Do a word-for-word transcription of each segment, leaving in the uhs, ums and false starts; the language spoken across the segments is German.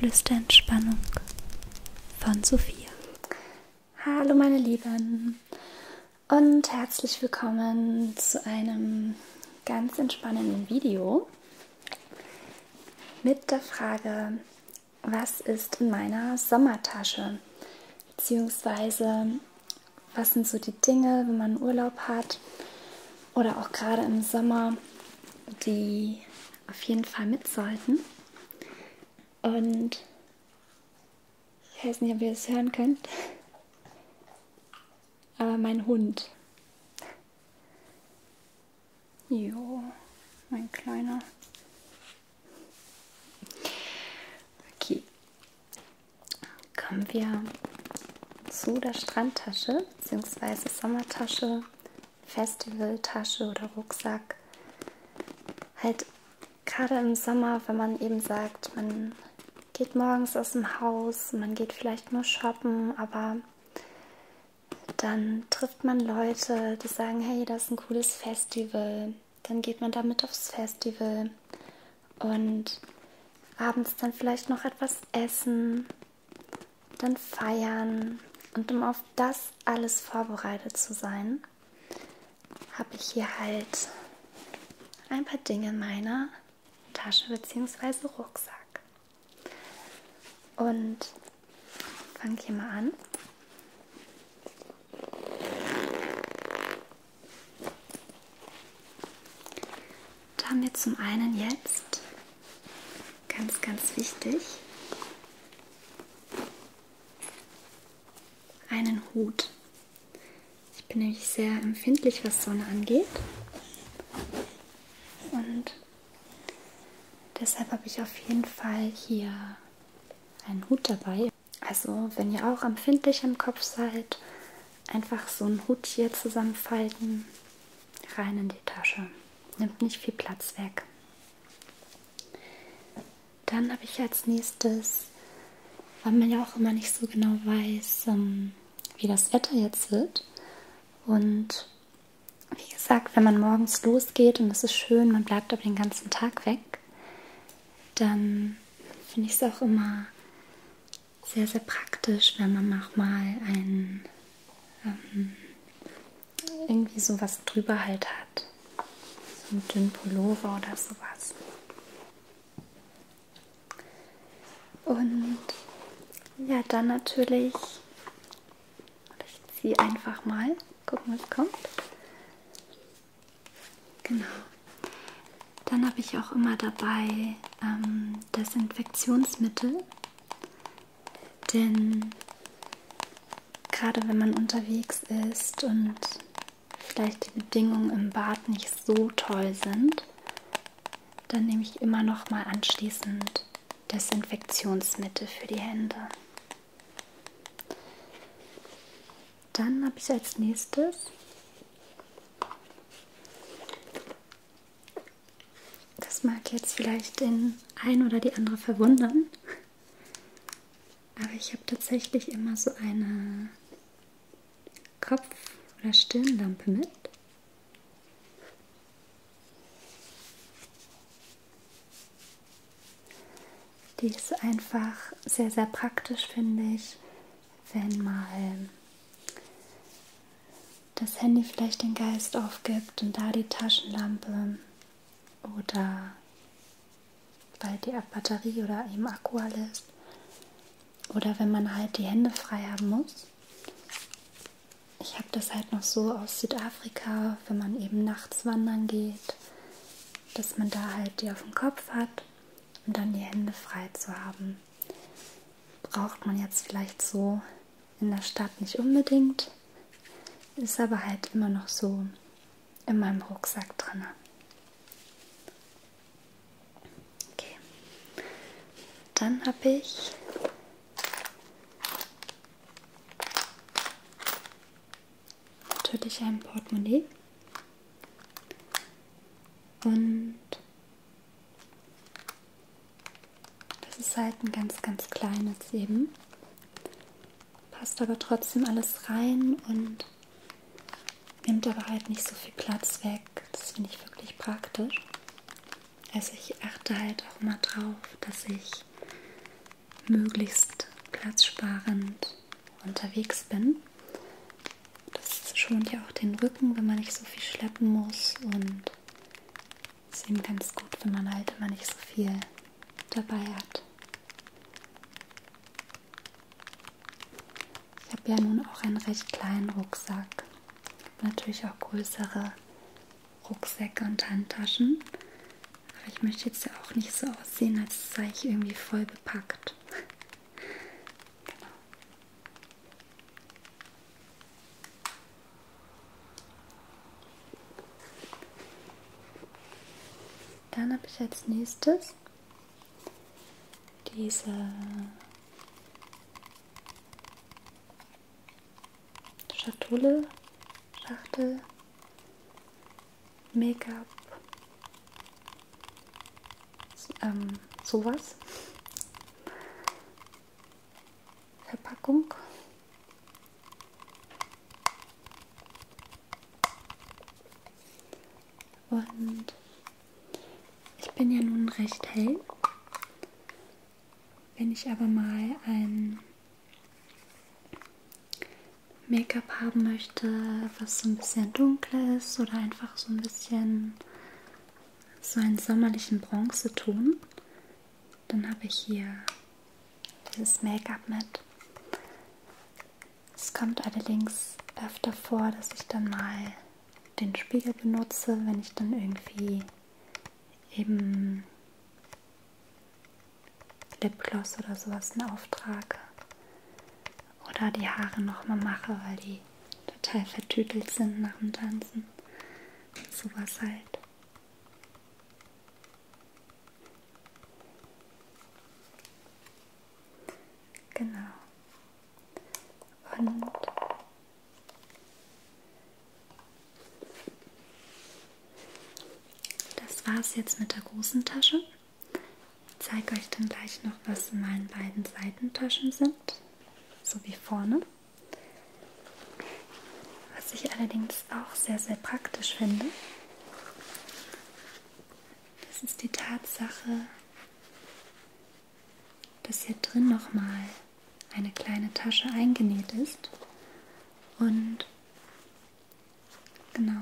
Flüsterentspannung von Sophia. Hallo meine Lieben und herzlich willkommen zu einem ganz entspannenden Video mit der Frage, was ist in meiner Sommertasche? Beziehungsweise was sind so die Dinge, wenn man Urlaub hat oder auch gerade im Sommer, die auf jeden Fall mit sollten. Und ich weiß nicht, ob ihr es hören könnt, aber mein Hund. Jo, mein Kleiner. Okay, kommen wir zu der Strandtasche bzw. Sommertasche, Festivaltasche oder Rucksack. Halt gerade im Sommer, wenn man eben sagt, man geht morgens aus dem Haus, man geht vielleicht nur shoppen, aber dann trifft man Leute, die sagen, hey, das ist ein cooles Festival. Dann geht man damit aufs Festival und abends dann vielleicht noch etwas essen, dann feiern. Und um auf das alles vorbereitet zu sein, habe ich hier halt ein paar Dinge in meiner Tasche bzw. Rucksack. Und fange hier mal an. Da haben wir zum einen jetzt, ganz, ganz wichtig, einen Hut. Ich bin nämlich sehr empfindlich, was Sonne angeht. Und deshalb habe ich auf jeden Fall hier einen Hut dabei. Also wenn ihr auch empfindlich im Kopf seid, einfach so einen Hut hier zusammenfalten, rein in die Tasche. Nimmt nicht viel Platz weg. Dann habe ich als nächstes, weil man ja auch immer nicht so genau weiß, wie das Wetter jetzt wird. Und wie gesagt, wenn man morgens losgeht und es ist schön, man bleibt aber den ganzen Tag weg, dann finde ich es auch immer sehr, sehr praktisch, wenn man auch mal ein ähm, irgendwie sowas drüber halt hat. So einen dünnen Pullover oder sowas. Und ja, dann natürlich, ich ziehe einfach mal, gucken, was kommt. Genau. Dann habe ich auch immer dabei ähm, Desinfektionsmittel. Denn gerade wenn man unterwegs ist und vielleicht die Bedingungen im Bad nicht so toll sind, dann nehme ich immer noch mal anschließend Desinfektionsmittel für die Hände. Dann habe ich als nächstes das mag jetzt vielleicht den einen oder die andere verwundern, aber ich habe tatsächlich immer so eine Kopf- oder Stirnlampe mit. Die ist einfach sehr, sehr praktisch, finde ich, wenn mal das Handy vielleicht den Geist aufgibt und da die Taschenlampe oder weil die Batterie oder eben Akku alle ist. Oder wenn man halt die Hände frei haben muss. Ich habe das halt noch so aus Südafrika, wenn man eben nachts wandern geht, dass man da halt die auf dem Kopf hat, um dann die Hände frei zu haben. Braucht man jetzt vielleicht so in der Stadt nicht unbedingt, ist aber halt immer noch so in meinem Rucksack drin. Okay. Dann habe ich natürlich ein Portemonnaie und das ist halt ein ganz, ganz kleines eben. Passt aber trotzdem alles rein und nimmt aber halt nicht so viel Platz weg. Das finde ich wirklich praktisch. Also ich achte halt auch immer drauf, dass ich möglichst platzsparend unterwegs bin. Das schont ja auch den Rücken, wenn man nicht so viel schleppen muss, und ist eben ganz gut, wenn man halt immer nicht so viel dabei hat. Ich habe ja nun auch einen recht kleinen Rucksack. Natürlich auch größere Rucksäcke und Handtaschen. Aber ich möchte jetzt ja auch nicht so aussehen, als sei ich irgendwie voll bepackt. Genau. Dann habe ich als nächstes diese Schatulle, Schachtel, Make-up, ähm, sowas. Verpackung. Und ich bin ja nun recht hell. Wenn ich aber mal ein Make-up haben möchte, was so ein bisschen dunkler ist oder einfach so ein bisschen so einen sommerlichen Bronzeton, dann habe ich hier dieses Make-up mit. Es kommt allerdings öfter vor, dass ich dann mal den Spiegel benutze, wenn ich dann irgendwie eben Lipgloss oder sowas auftrage. Oder die Haare nochmal mache, weil die total vertütelt sind nach dem Tanzen. Sowas halt. Genau. Und das war es jetzt mit der großen Tasche. Ich zeige euch dann gleich noch, was in meinen beiden Seitentaschen sind. So wie vorne. Was ich allerdings auch sehr, sehr praktisch finde, das ist die Tatsache, dass hier drin nochmal eine kleine Tasche eingenäht ist. Und genau.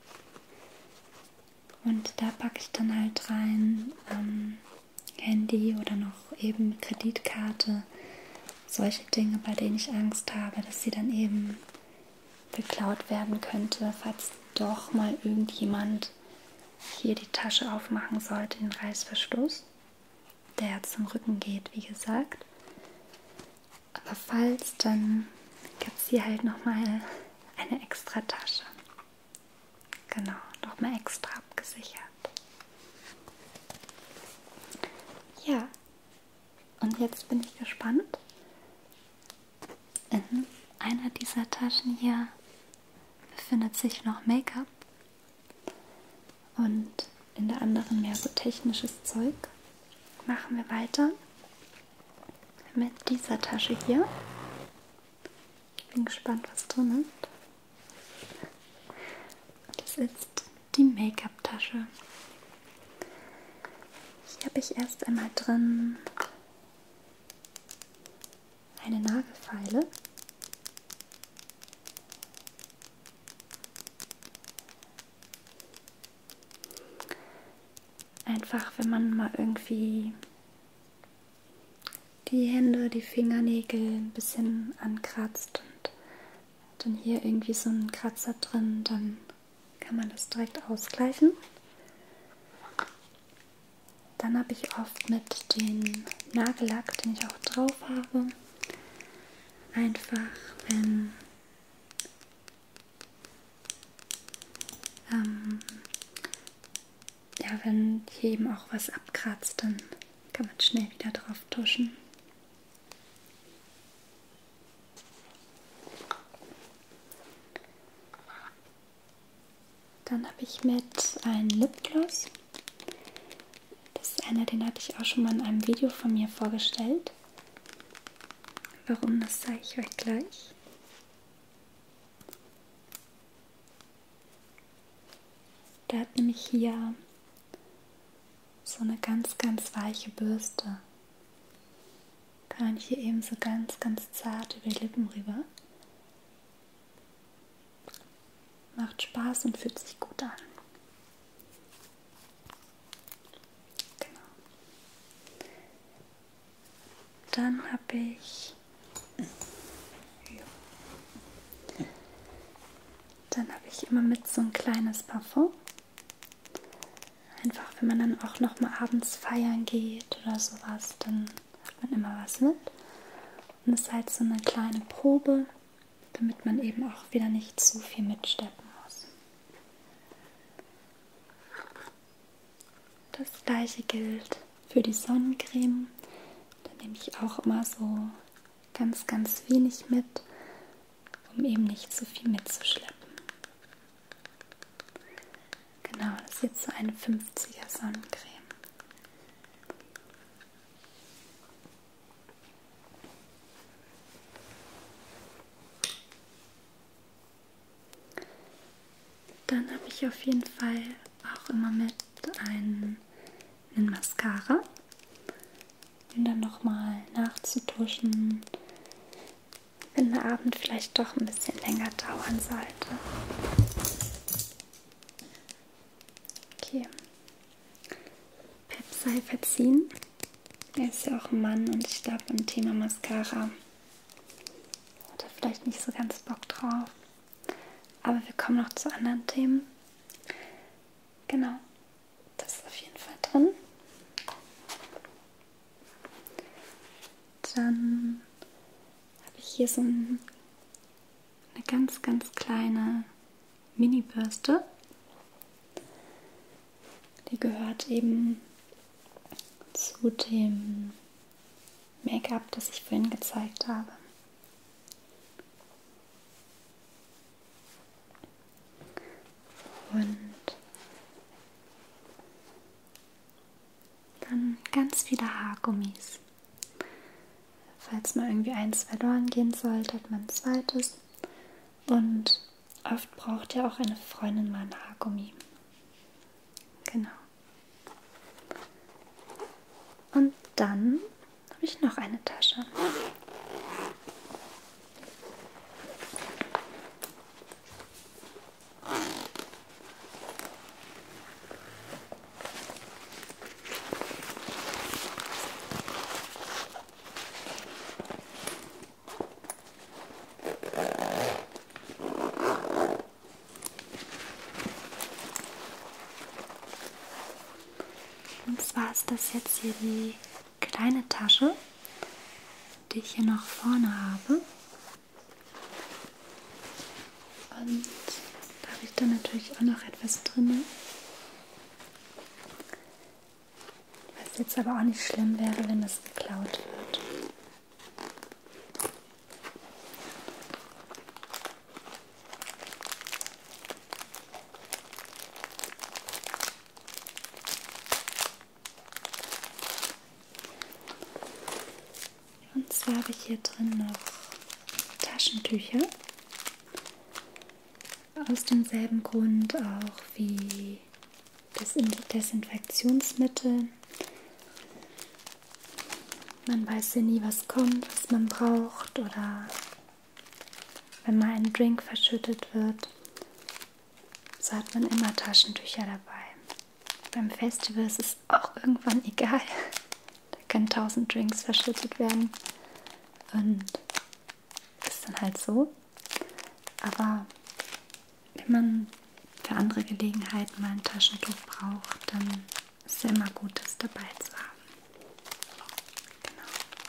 Und da packe ich dann halt rein ähm, Handy oder noch eben Kreditkarte. Solche Dinge, bei denen ich Angst habe, dass sie dann eben geklaut werden könnte, falls doch mal irgendjemand hier die Tasche aufmachen sollte, den Reißverschluss, der zum Rücken geht, wie gesagt. Aber falls, dann gibt es hier halt nochmal eine extra Tasche. Genau, nochmal extra abgesichert. Ja, und jetzt bin ich gespannt. In einer dieser Taschen hier befindet sich noch Make-up und in der anderen mehr so technisches Zeug. Machen wir weiter mit dieser Tasche hier. Ich bin gespannt, was drin ist. Das ist die Make-up-Tasche. Hier habe ich erst einmal drin eine Nagelfeile. Einfach, wenn man mal irgendwie die Hände, die Fingernägel ein bisschen ankratzt und dann hier irgendwie so ein Kratzer drin, dann kann man das direkt ausgleichen. Dann habe ich oft mit dem Nagellack, den ich auch drauf habe, einfach, wenn ähm, ja, wenn hier eben auch was abkratzt, dann kann man schnell wieder drauf tuschen. Dann habe ich mit einem Lipgloss. Das ist einer, den hatte ich auch schon mal in einem Video von mir vorgestellt. Warum, das zeige ich euch gleich. Der hat nämlich hier so eine ganz, ganz weiche Bürste. man hier eben so ganz, ganz zart über die Lippen rüber. Macht Spaß und fühlt sich gut an. Genau. Dann habe ich Dann habe ich immer mit so ein kleines Parfum. Einfach, wenn man dann auch noch mal abends feiern geht oder sowas, dann hat man immer was mit. Und es ist halt so eine kleine Probe, damit man eben auch wieder nicht zu viel mitschleppen muss. Das gleiche gilt für die Sonnencreme. Da nehme ich auch immer so ganz, ganz wenig mit, um eben nicht zu viel mitzuschleppen. Genau, das ist jetzt so eine fünfziger Sonnencreme. Dann habe ich auf jeden Fall auch immer mit einen, einen Mascara, um dann nochmal nachzutuschen, wenn der Abend vielleicht doch ein bisschen länger dauern sollte. Okay. Pep sei verziehen. Er ist ja auch ein Mann und ich glaube, beim Thema Mascara hat er vielleicht nicht so ganz Bock drauf. Aber wir kommen noch zu anderen Themen. Genau, das ist auf jeden Fall drin. Dann habe ich hier so ein, eine ganz, ganz kleine Mini-Bürste. Die gehört eben zu dem Make-up, das ich vorhin gezeigt habe. Und dann ganz viele Haargummis. Falls mal irgendwie eins verloren gehen sollte, hat man ein zweites. Und oft braucht ja auch eine Freundin mal ein Haargummi. Genau. Und dann habe ich noch eine Tasche. Und zwar ist das jetzt hier die kleine Tasche, die ich hier noch vorne habe. Und da habe ich dann natürlich auch noch etwas drin. Was jetzt aber auch nicht schlimm wäre, wenn das geklaut wird. Und zwar habe ich hier drin noch Taschentücher. Aus demselben Grund auch wie das Desinfektionsmittel. Man weiß ja nie, was kommt, was man braucht, oder wenn mal ein Drink verschüttet wird, so hat man immer Taschentücher dabei. Beim Festival ist es auch irgendwann egal. Da können tausend Drinks verschüttet werden und ist dann halt so. Aber wenn man für andere Gelegenheiten mal ein Taschentuch braucht, dann ist es ja immer gut, das dabei zu haben. Genau.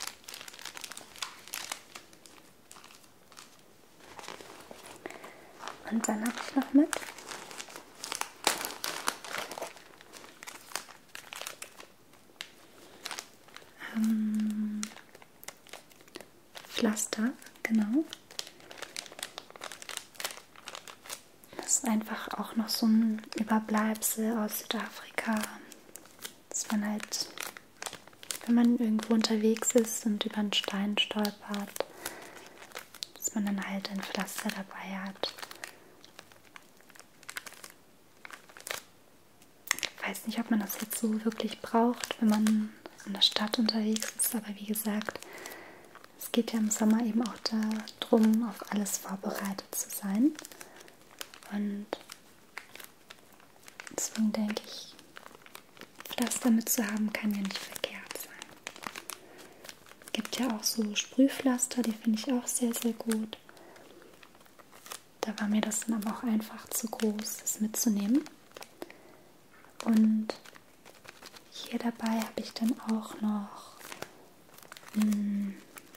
Und dann habe ich noch mit ähm, Pflaster, genau. Das ist einfach auch noch so ein Überbleibsel aus Südafrika, dass man halt, wenn man irgendwo unterwegs ist und über einen Stein stolpert, dass man dann halt ein Pflaster dabei hat. Ich weiß nicht, ob man das jetzt so wirklich braucht, wenn man in der Stadt unterwegs ist, aber wie gesagt, geht ja im Sommer eben auch darum, auf alles vorbereitet zu sein. Und deswegen denke ich, Pflaster mitzuhaben kann ja nicht verkehrt sein. Es gibt ja auch so Sprühpflaster, die finde ich auch sehr, sehr gut. Da war mir das dann aber auch einfach zu groß, das mitzunehmen. Und hier dabei habe ich dann auch noch hm,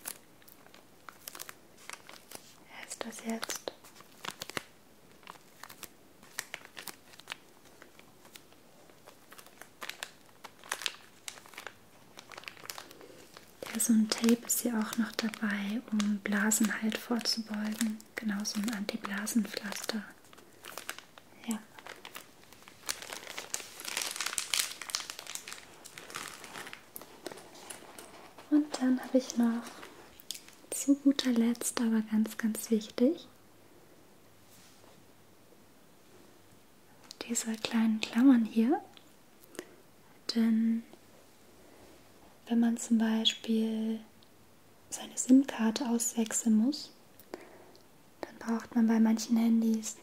wie heißt das jetzt? Ja, so ein Tape ist hier auch noch dabei, um Blasen halt vorzubeugen. Genau, so ein Anti-Blasen-Pflaster. Ja. Und dann habe ich noch zu guter Letzt, aber ganz, ganz wichtig, diese kleinen Klammern hier. Denn wenn man zum Beispiel seine SIM-Karte auswechseln muss, dann braucht man bei manchen Handys,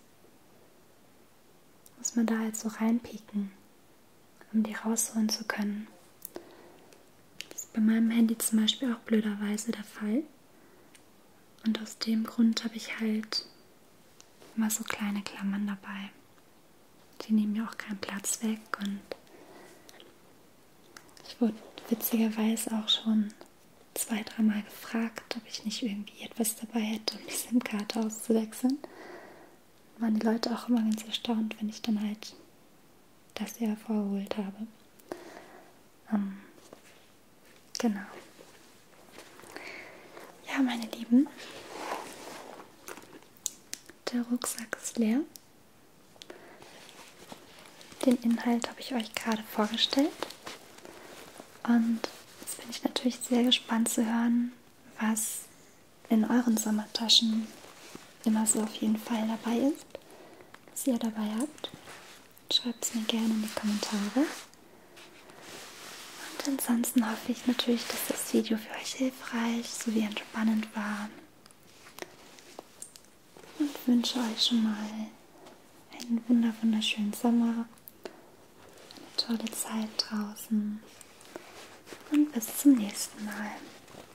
muss man da halt so reinpieken, um die rausholen zu können. Das ist bei meinem Handy zum Beispiel auch blöderweise der Fall. Und aus dem Grund habe ich halt immer so kleine Klammern dabei. Die nehmen mir auch keinen Platz weg und ich wurde witzigerweise auch schon zwei, dreimal gefragt, ob ich nicht irgendwie etwas dabei hätte, um die SIM-Karte auszuwechseln. Da waren die Leute auch immer ganz erstaunt, wenn ich dann halt das hier hervorgeholt habe. Ähm, genau. Ja, meine Lieben, der Rucksack ist leer. Den Inhalt habe ich euch gerade vorgestellt. Und jetzt bin ich natürlich sehr gespannt zu hören, was in euren Sommertaschen immer so auf jeden Fall dabei ist, was ihr dabei habt. Schreibt es mir gerne in die Kommentare. Und ansonsten hoffe ich natürlich, dass das Video für euch hilfreich sowie entspannend war. Und wünsche euch schon mal einen wunder wunderschönen Sommer, eine tolle Zeit draußen und bis zum nächsten Mal.